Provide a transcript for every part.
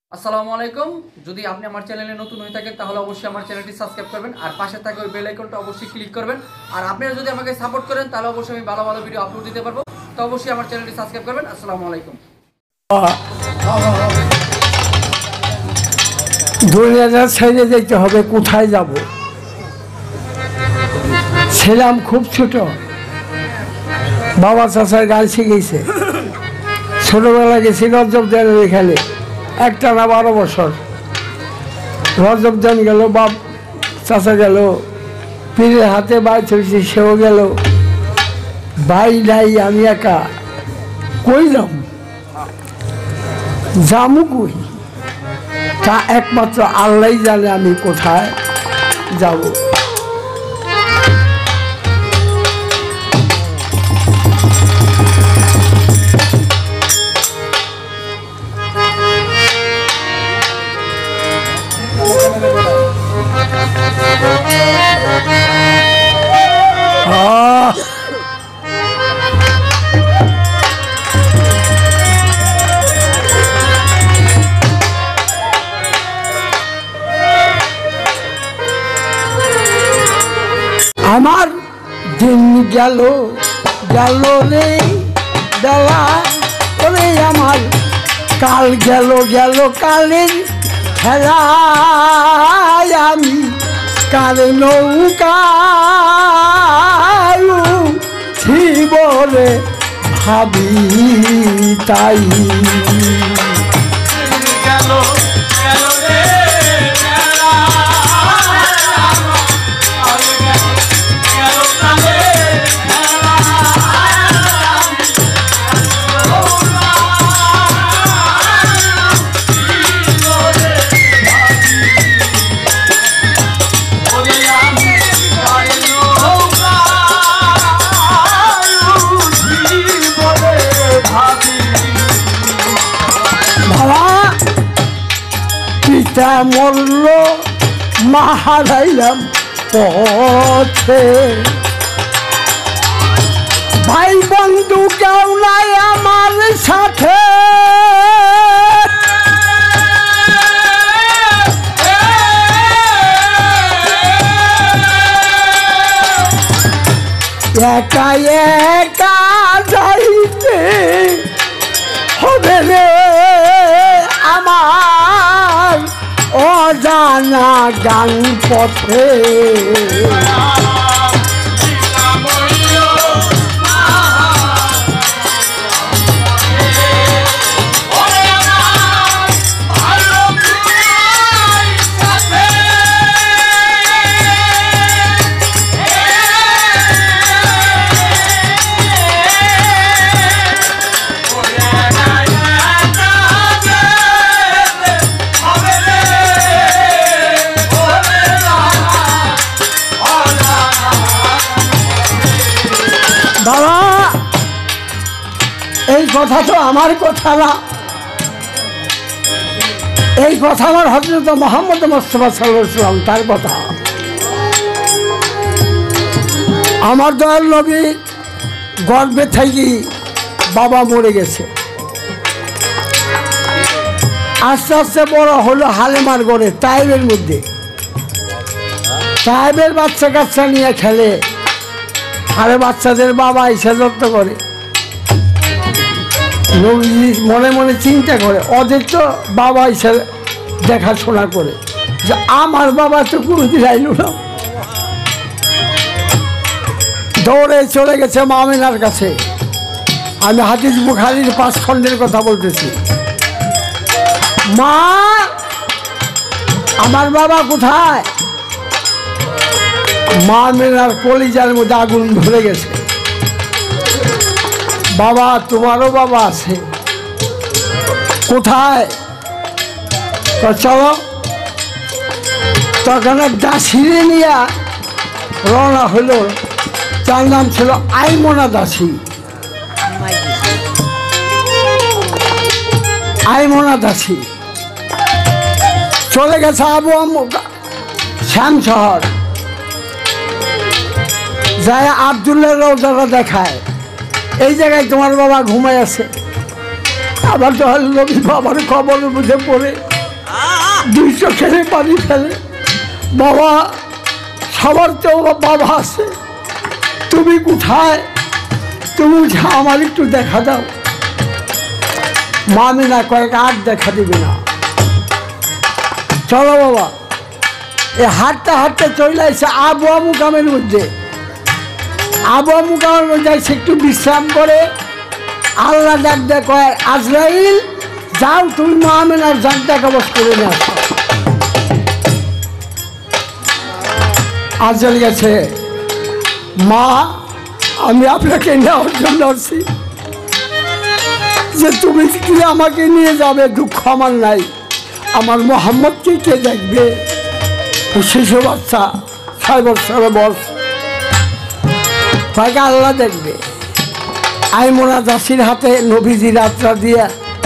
আসসালামু আলাইকুম। যদি আপনি আমার চ্যানেলে নতুন হয়ে থাকেন তাহলে অবশ্যই আমার চ্যানেলটি সাবস্ক্রাইব করবেন আর পাশে থাকা ওই বেল আইকনটা অবশ্যই ক্লিক করবেন। আর আপনারা যদি আমাকে সাপোর্ট করেন তাহলে অবশ্যই আমি ভালো ভালো ভিডিও আপলোড দিতে পারবো। তো অবশ্যই আমার চ্যানেলটি সাবস্ক্রাইব করবেন। আসসালামু আলাইকুম। দুনিয়াটা ছেড়ে যেতে হবে, কোথায় যাব? ছিলাম খুব ছোট, বাবা চাচার গান শিখেছে। ছোটবেলা গেছি রজবদানের এখানে, একটানা 12 বছর। রজবদান গেল, বাপ চাচা গেল, পীরের হাতে বাই চলছি, সেও গেল। ভাই নাই, আমি একা কইলাম জামু কই, তা একমাত্র আল্লাহ জানে আমি কোথায় যাব। আমার দিন গেল গেল রে বেলা, ওরে আমার কাল গেল গেল কালের খেলায়, আমি কার নৌকায় বলে ভাবি তাই। পিতা মরল, মা হারাইলাম পথে, ভাই বন্ধু কেউ নাই আমার সাথে। একা একা যাইতে হবে রে আমার অজানা গান পথে। বাবা, এই কথা তো আমার কথা না, এই কথা আমার হযরত মুহাম্মদ মুস্তাফা সাল্লাল্লাহু আলাইহি ওয়াসাল্লাম তার কথা। আমার দয়াল নবী গর্ভে থেকে বাবা মরে গেছে, আস্তে আস্তে বড় হলো হালেমার ঘরে, তাইবের মধ্যে। তাইবের বাচ্চা কাচ্চা নিয়ে খেলে, আরে বাচ্চাদের বাবা এসে যত্ন করে। মনে মনে চিন্তা করে, ওদের তো বাবা এসে দেখাশোনা করে, যে আমার বাবা তো কোনোদিন আইল না। দৌড়ে চলে গেছে মামিনার কাছে। আমি হাদিস বুখারীর 5 খণ্ডের কথা বলতেছি। মা, আমার বাবা কোথায়? মা মেনার কলিজার মধ্যে আগুন ধরে গেছে। বাবা, তোমারও বাবা আছে, কোথায়? চলো। তখন এক দাসিরে নিয়ে রওনা হলো, তার নাম ছিল আইমনা দাসী। আইমনা দাসী চলে গেছে আবু শ্যাম শহর, যায় আব্দুল্লাহ রওজাটা দেখায়, এই জায়গায় তোমার বাবা ঘুমায় আছে। আবার তো নবী বাবার খবর বুঝে পড়ে দুই চোখের পানি ফেলে, বাবা সবার তো বাবা আছে, তুমি কোথায়, তুমি আমার একটু দেখা দাও। মামি না কয়েক আর দেখা দিবে না। চলো বাবা, এ হাঁটতে হাঁটতে চলে আসছে আবুয়া মুকামের মধ্যে। আবুয়া মুকামের মধ্যে এসে একটু বিশ্রাম করে আল্লাহ ডাক দেয়, কয় আজরাইল যাও তুমি মামিনার জানটা কবজ করে নিয়ে আসো। আজরাইল গেছে, মা আমি আপনাকে নেওয়ার জন্য আসছি, যে তুমি কি আমাকে নিয়ে যাবে, দুঃখ আমার নাই, আমার মোহাম্মদকে কে দেখবে? শিশু বাচ্চা 6 বছরের বয়স, কয়েক আল্লাহ দেখবে। আইমোনা দাসির হাতে নবীজি যাত্রা দিয়া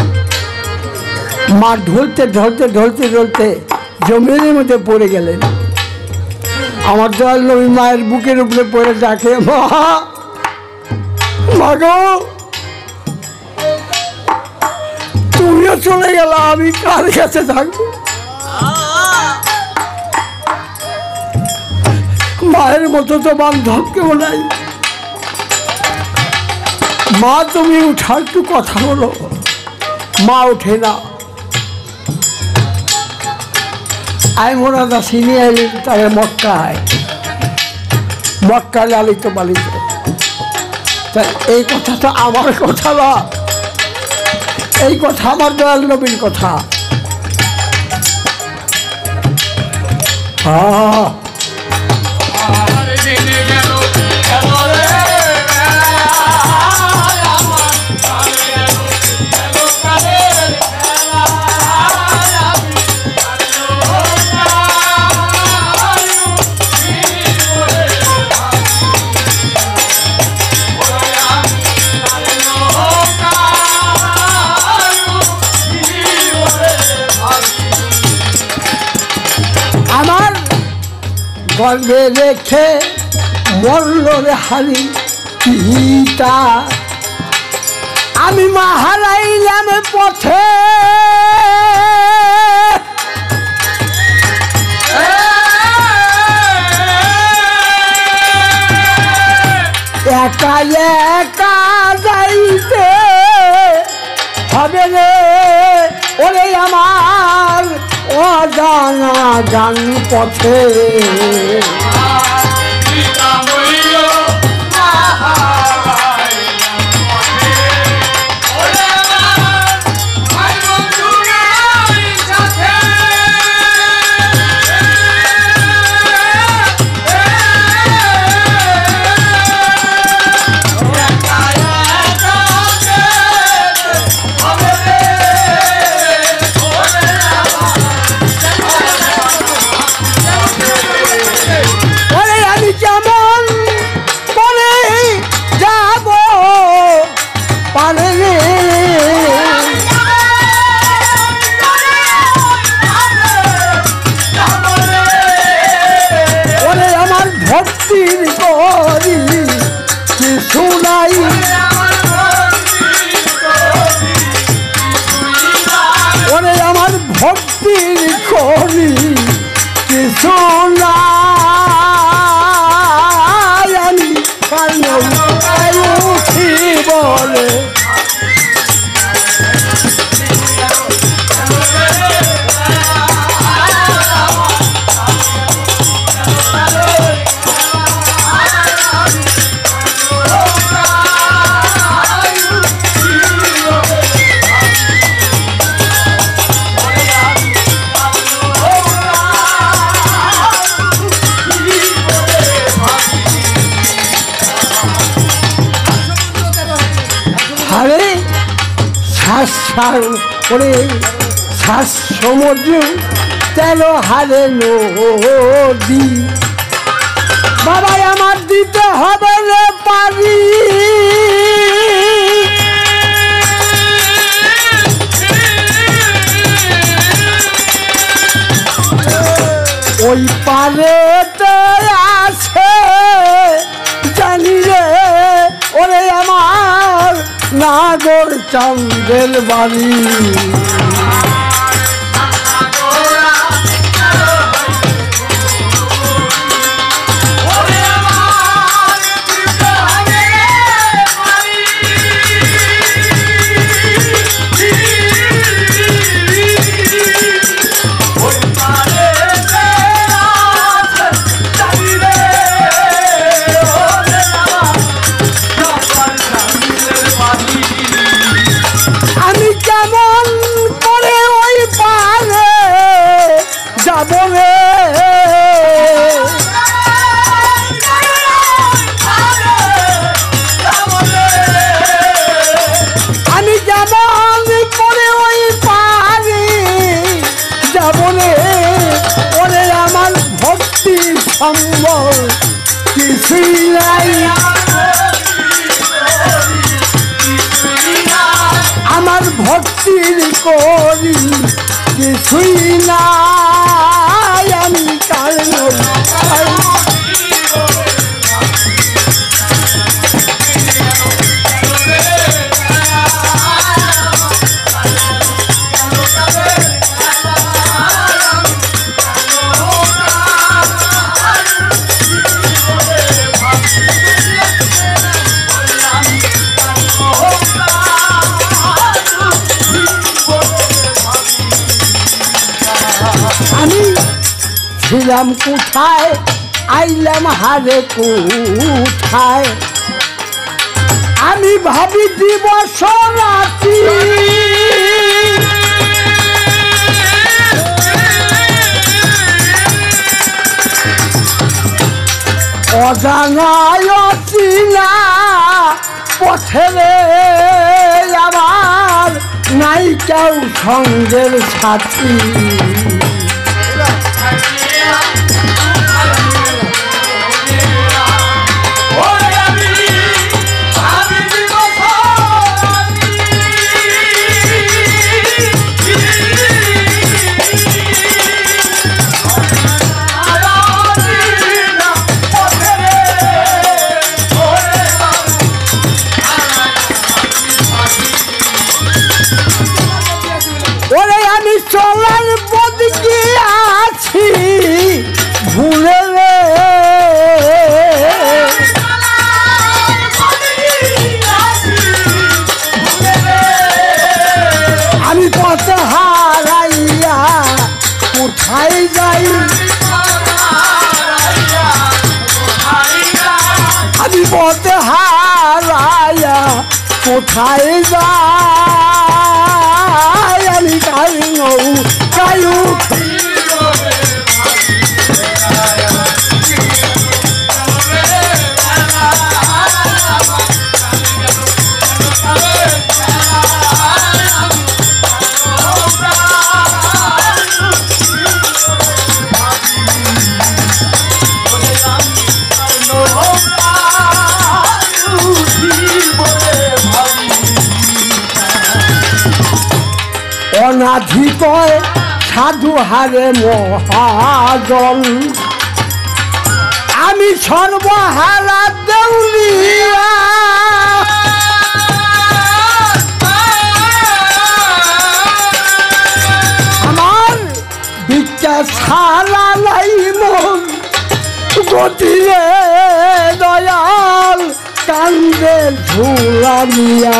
মা ঢলতে ঢলতে ঢলতে ঢলতে জমিনের মধ্যে পড়ে গেলেন। আমার দয়াল নবী মায়ের বুকের উপরে পড়ে ডাকে, মা মাগো তুমিও চলে গেল, আমি কার কাছে থাকবো? মায়ের মতো তো বান্ধব কেউ নাই। মা তুমি উঠার একটু কথা বলো। মা ওঠে না। আইমোনা দাসী নিয়ে এলেন তারা মক্কায়, মক্কা লালিত পালিত। তাই এই কথা তো আমার কথা না, এই কথা আমার দয়াল নবীর কথা। গর্বে রেখে মরল রে হারি পিতা, আমি মা হারাইলাম পথে, একা একা যাইতে হবে রে ওরে আমার অজানা জান পথে। ভক্তির করি কিছু নাই, আমি উঠি বলে শ্বাস সমুদ্র 13 হারে নদী, বাবা আমার দিতে হবে রে পারি, ওই পারেতে আছে জানি রে ওরে আমার নাগর চাঁদের বাড়ি। যাব রে আমি যেমন করে ওই পারি যাব রে ওরে আমার ভক্তি সম্বল কিছুই নাই আমার ভক্তির করি কিছুই নাই আমি কারণ আমি ছিলাম কোথায় আইলাম হারে কোথায় আমি ভাবি দিবস রাতি অজানায় অচিনা পথে রে আমার নাই কেউ সঙ্গের সাথী ওরে আমি চলার বদকি আছি ভুলে রে আমি পথ হারাইয়া কোথায় যাই আমি পথ হারাইয়া কোথায় যাই আমি কারণ কায়ু অনাধিকয় সাধু হারে মহাজন আমি সর্বহারা দেউলিয়া আমার ভিক্ষা ছাড়া নাই মন গতিরে দয়াল কান্দে ঝুলামিয়া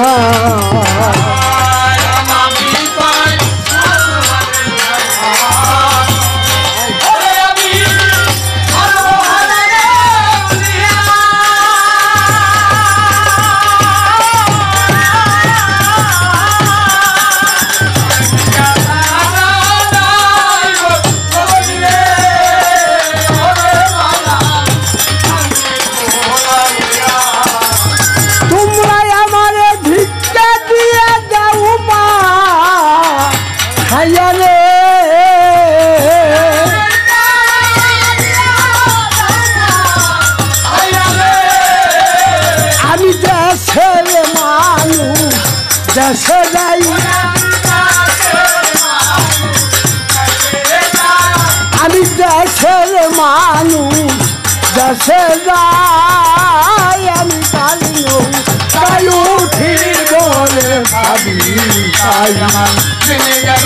দেশে যাই আমি দেশের মানুষ দেশে যাই আমি কালিও তাই উঠি বলে ভাবি তাই গেল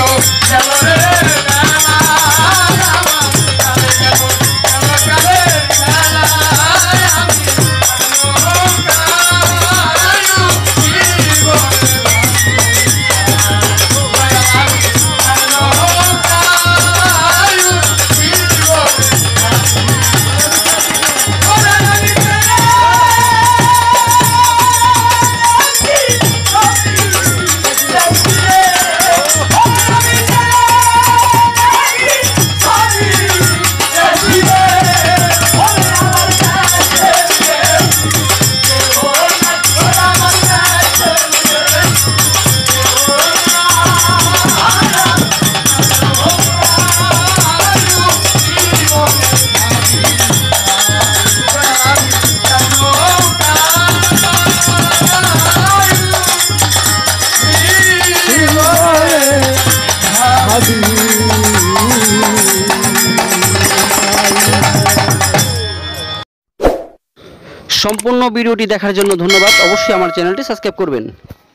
সম্পূর্ণ ভিডিওটি দেখার জন্য ধন্যবাদ। অবশ্যই আমার চ্যানেলটি সাবস্ক্রাইব করবেন।